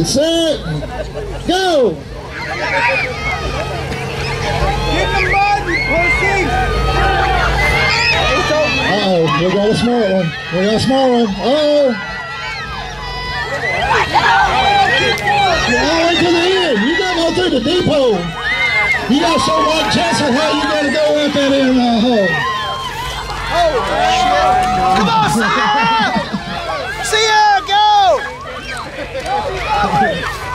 ready, set, go! Get in the mud, you pussy! Uh-oh, we got a small one. We got a small one. Uh-oh. All the way to the end. You gotta go through the deep hole. You gotta show Rock Chancellor how you gotta go at that in hole. Come on, see ya! See ya, go!